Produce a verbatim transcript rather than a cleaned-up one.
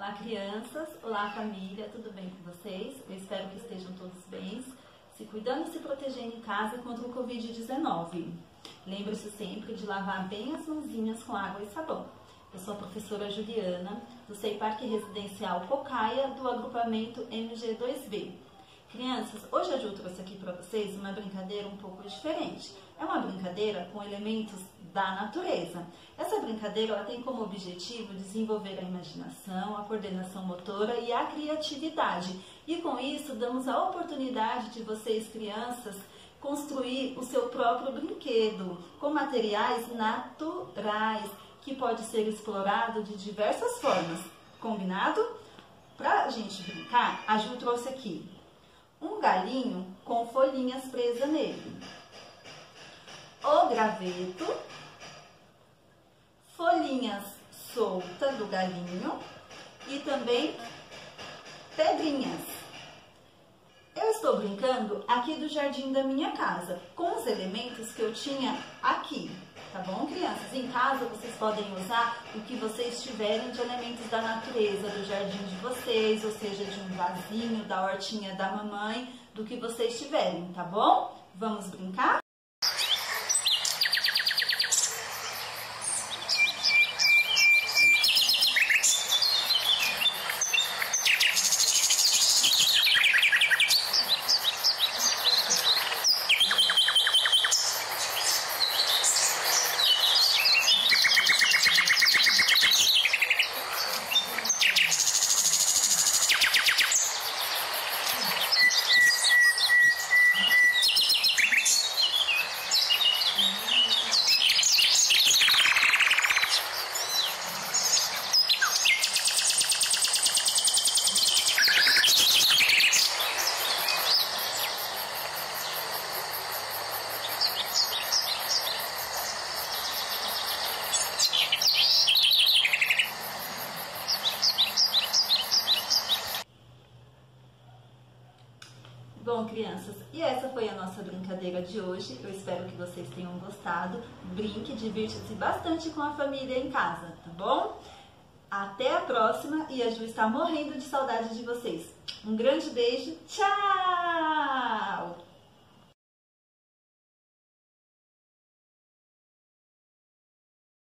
Olá, crianças! Olá, família! Tudo bem com vocês? Eu espero que estejam todos bem, se cuidando e se protegendo em casa contra o covid dezenove. Lembre-se sempre de lavar bem as mãozinhas com água e sabão. Eu sou a professora Juliana, do SEI Parque Residencial Cocaia, do agrupamento M G dois B. Crianças, hoje a Ju trouxe aqui para vocês uma brincadeira um pouco diferente. É uma brincadeira com elementos da natureza. Essa brincadeira ela tem como objetivo desenvolver a imaginação, a coordenação motora e a criatividade. E com isso damos a oportunidade de vocês, crianças, construir o seu próprio brinquedo com materiais naturais, que pode ser explorado de diversas formas. Combinado? Para a gente brincar, a Ju trouxe aqui um galinho com folhinhas presas nele, o graveto, folhinhas soltas do galinho e também pedrinhas. Eu estou brincando aqui do jardim da minha casa, com os elementos que eu tinha aqui, tá bom, crianças? Em casa vocês podem usar o que vocês tiverem de elementos da natureza, do jardim de vocês, ou seja, de um vasinho, da hortinha da mamãe, do que vocês tiverem, tá bom? Vamos brincar? Bom, crianças, e essa foi a nossa brincadeira de hoje. Eu espero que vocês tenham gostado. Brinque, divirta-se bastante com a família em casa, tá bom? Até a próxima, e a Ju está morrendo de saudade de vocês. Um grande beijo, tchau!